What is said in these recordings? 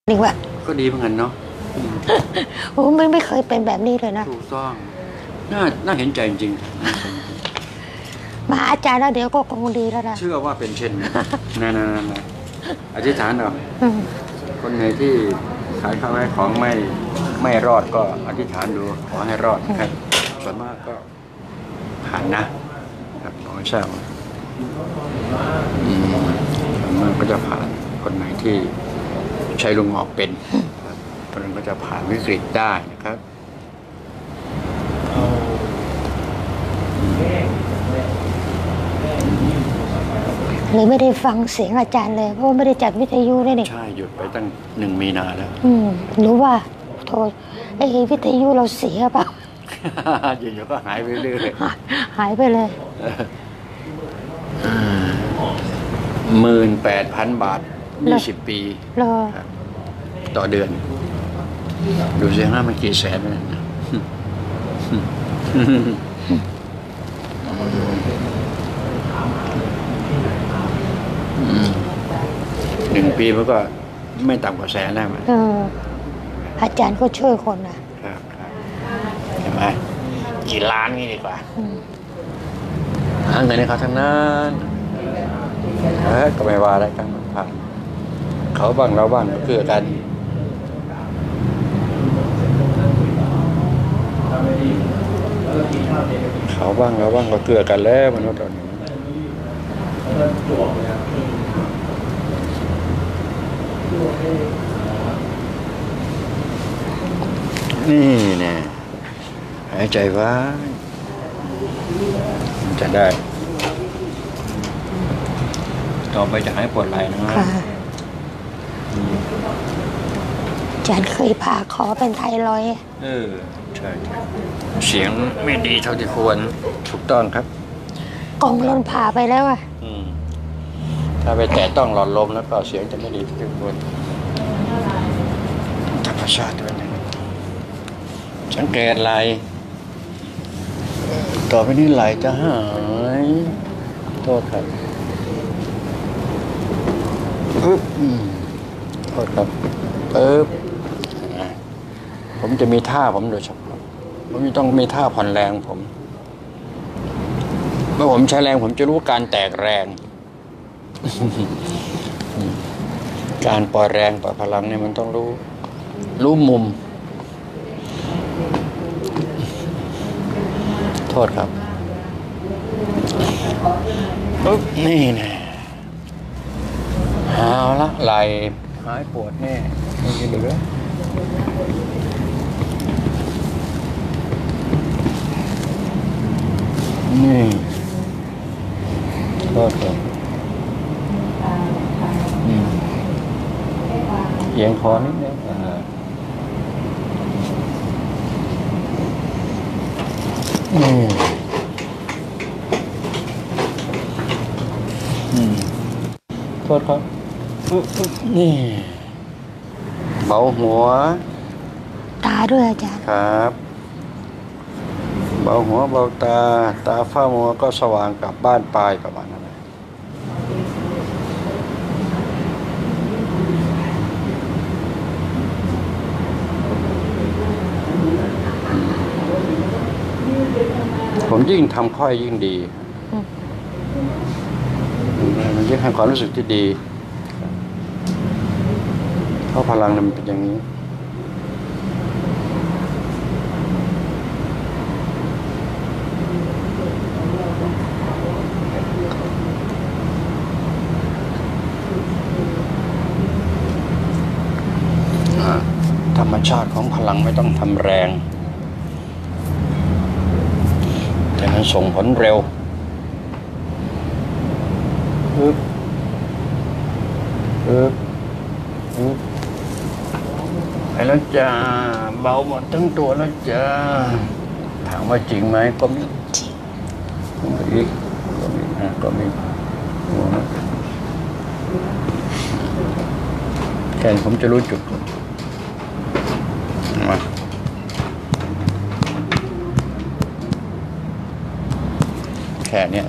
ดีกว่าก็ดีเหมือนกันเนาะโอ้ไม่เคยเป็นแบบนี้เลยนะถูกต้องน่าเห็นใจจริงมาอาจารย์แล้วเดี๋ยวก็คงดีแล้วนะเชื่อว่าเป็นเช่นนั่นอธิษฐานเอาคนไหนที่ขายข้าวขายของไม่รอดก็อธิษฐานดูขอให้รอดครับส่วนมากก็ผ่านนะครับขอให้ทราบส่วนมากก็จะผ่านคนไหนที่ใช้ลุงออกเป็นคนนั้นก็จะผ่านวิกฤตได้นะครับเลยไม่ได้ฟังเสียงอาจารย์เลยเพราะไม่ได้จัดวิทยุเลยนี่ใช่หยุดไปตั้ง1 มีนาแล้วหรือว่าโทรไอ้วิทยุเราเสียเปล่าอยู่ๆก็หายไปเรื่อยหายไปเลย 18,000 บาท20 ปีต่อเดือนดูสิฮะมันกี่แสนเนี่ย1 ปีมันก็ไม่ต่ำกว่าแสนแล้วมันอาจารย์ก็ช่วยคนนะครับเห็นไหมกี่ล้านนี่ดีกว่าหาเงินให้เขาทั้งนั้นก็ไม่ว่าอะไรกันผ่านเขาบ้างเราบ้างก็คือกันเขาบ้างเราบ้างก็เกลือกันแล้วมันก็ตอนนี้นี่เนี่ยหายใจไว้มันจะได้ต่อไปจะหายปวดไหล่นะอาจารย์เคยผ่าคอเป็นไทรอยด์ใช่เสียงไม่ดีเท่าที่ควรถูกต้องครับกล่องลมผ่าไปแล้วถ้าไปแตะต้องหลอดลมแล้วก็เสียงจะไม่ดีเท่าที่ควรธรรมชาติด้วยนะสังเกตไหลต่อไปนี้ไหลจะหายโทษครับโทษครับผมจะมีท่าผมโดยเฉพาะผมต้องมีท่าผ่อนแรงผมเมื่อผมใช้แรงผมจะรู้การแตกแรงการปล่อยแรงปล่อยพลังเนี่ยมันต้องรู้มุมโทษครับนี่นะเอาละไหลหายปวดแน่ไม่กินเหลือนี่โทษครับเอียงคอนิดนึงโทษครับนี่เบาหัวตาด้วยอาจารย์ครับเบาหัวเบาตาฝ้ามัวก็สว่างกลับบ้านปลายประมาณนั้นผมยิ่งทำค่อยยิ่งดีมันยิ่งให้ความรู้สึกที่ดีเพราะพลังมันเป็นอย่างนี้ธรรมชาติของพลังไม่ต้องทำแรงแต่มันส่งผลเร็วไปแล้วจ้าเบาหมดทั้งตัวแล้วจ้าถามว่าจริงไหมก็มีจริงก็มีแค่ผมจะรู้จุดมาแค่เนี้ย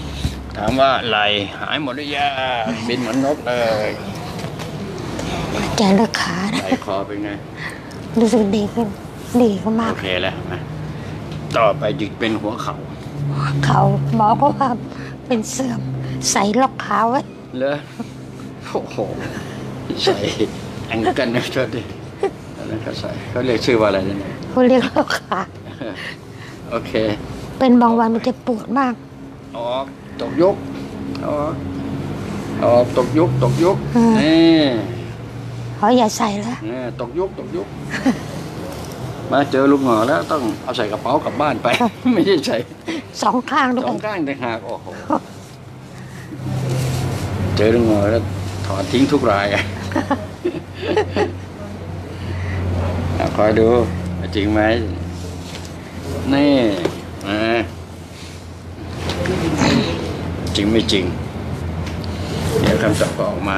ถามว่าไหลหายหมดหรือยังบินเหมือนนกเลยแกเลือกขานะไหลคอเป็นไงรู้สึกดีขึ้นมากโอเคแล้วมาต่อไปจึงเป็นหัวเข่าเขาหมอก็ว่าเป็นเสื่อมใส่ล็อกขาไว้เหรอโอ้โหใส่แองเกิลนะชดดิอันนั้นเขาใส่เขาเรียกชื่อว่าอะไรเนี่ยเขาเรียกล็อกขาโอเคเป็นบางวันมันจะปวดมากออกตกยุกออกตกยุกนี่เขาอย่าใส่แล้วนี่ตกยุกมาเจอลุงหงอแล้วต้องเอาใส่กระเป๋ากลับบ้านไป ไม่ใช่ใส่ 2 ข้างด้วสอย งข้างแต่หากโอ้โหเจอลุงหงอแล้วถอดทิ้งทุกรายอะ คอยดูจริงไหมนี่จริงไม่จริงเดี๋ยวคำตอบก็ออกมา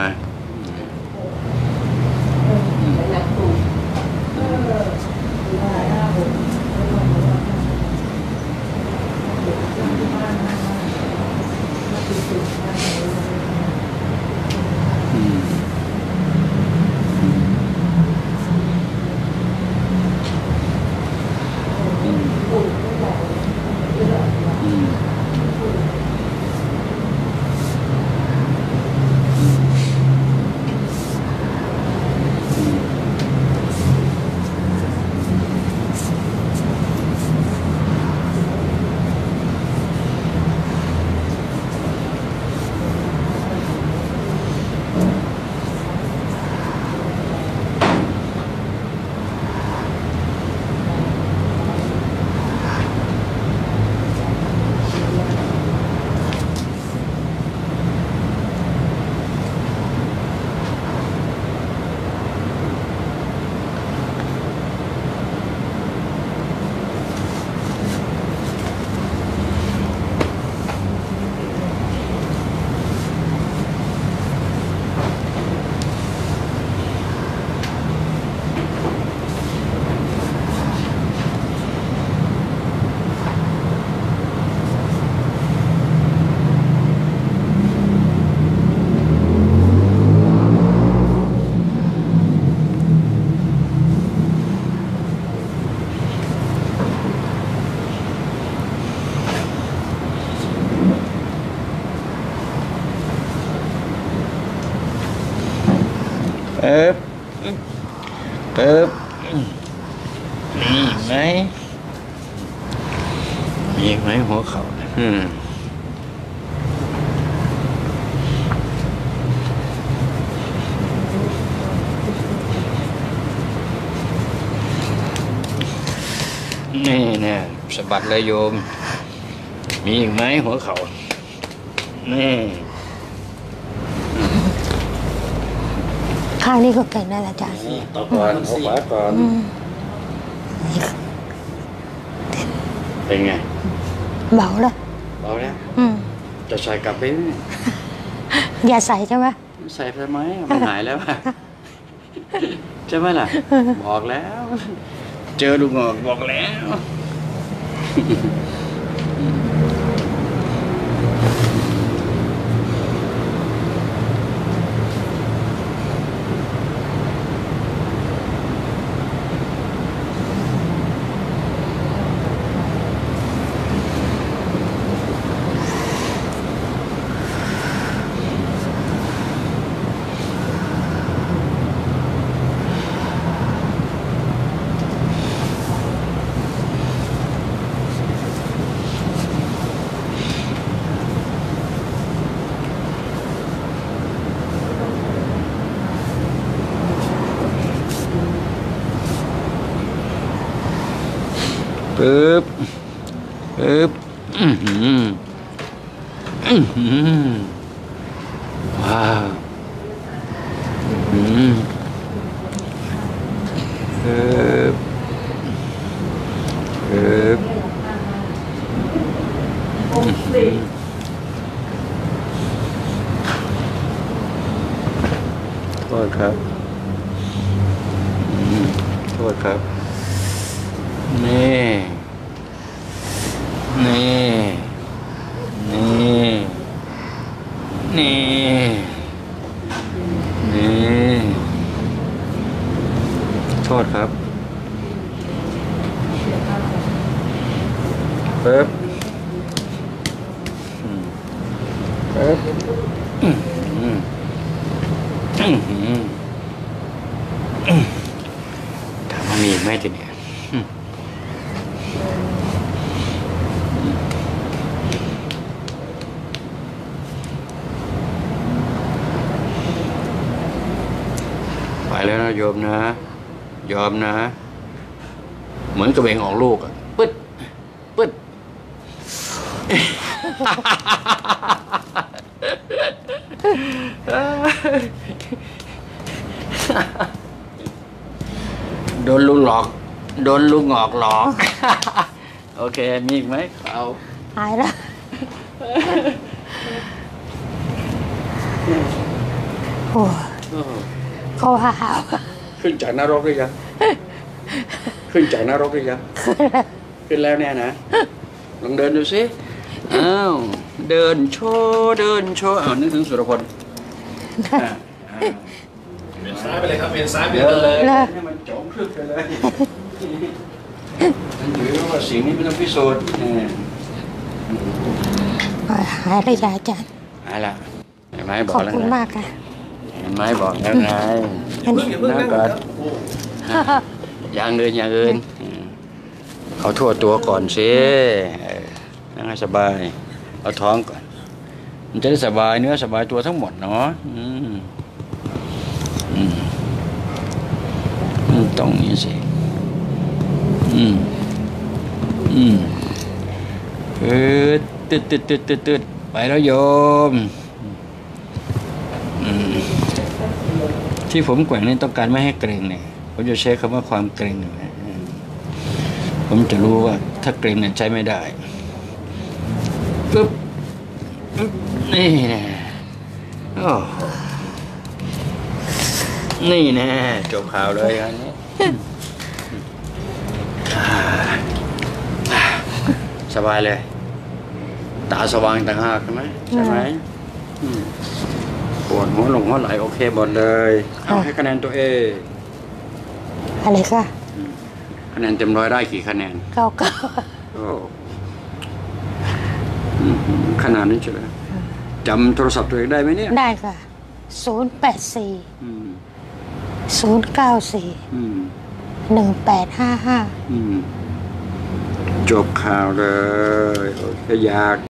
ปึ๊บมีไหมหัวเข่านี่เนี่ยสะบัดเลยโยมมีอีกไหมหัวเข่านี่ข้างนี้ก็เก่งได้ละอาจารย์ต่อก่อนเอาขวาก่อนเป็นไงเบาแล้วเบาแล้วอืมจะใส่กลับไปไหมอย่าใส่ใช่ไหมใส่ทำไมมันหายแล้วอะใช่ไหมล่ะ บอกแล้ว เจอลุงหงอกบอกแล้ว ปึ๊บว้าวโทษครับโทษครับนี่โทษครับปึ๊บปึ๊บถามว่ามีไหมทีเนี่ยไปแล้วนะโยมนะยอมนะเหมือนกระเบงออกลูกอะปึ๊ดปึ๊ดโดนลุงหลอกโดนลุงหงอกหลอกโอเคมีอีกไหมเอาหายแล้วโอ้เขาหาวขึ้นจากนรกหรือยังขึ้นจากนรกหรือยังขึ้นแล้วแน่นะลองเดินดูสิอ้าวเดินโชว์เดินโชว์อ้าวนึกถึงสุรพลเวียนซ้ายไปเลยครับเวียนซ้ายไปเดินเลเลย ยให้มันโจมคลึกไปเลยนั่นถือว่าสิ่งนี้ไม่ต้องพิสูจน์หายเลยจ้ะอาจารย์หายละเห็นไหมบอขกอบแล้วคุณไงมากค่ะเห็นไหมบอกแล้วไงอันเพิ่นี้งอย่าเพิ่งนั่งครับโอ้อย่างอื่นอย่างอื่นเขาทั่วตัวก่อนสินั่งให้สบายเอาท้องก่อนมันจะได้สบายเนื้อสบายตัวทั้งหมดเนาะตรงนี้สิตืดไปแล้วโยมที่ผมแกว่งนี่ต้องการไม่ให้เกรงเนี่ยผมจะใช้คำว่าความเกรงผมจะรู้ว่าถ้าเกรงเนี่ยใช้ไม่ได้ปึ๊บนี่แน่นี่แน่จบข่าวเลยอันนี้สบายเลยตาสว่างต่างหากใช่ไหมปวดหัวหัวไหลโอเคหมดเลยเอาให้คะแนนตัวเองอะไรค่ะคะแนนเต็ม100ได้กี่คะแนนเก้าขนาดนี้เฉยจำโทรศัพท์ตัวเองได้ไหมเนี่ยได้ค่ะ084 094 1855 จบข่าวเลยโอเคอยาก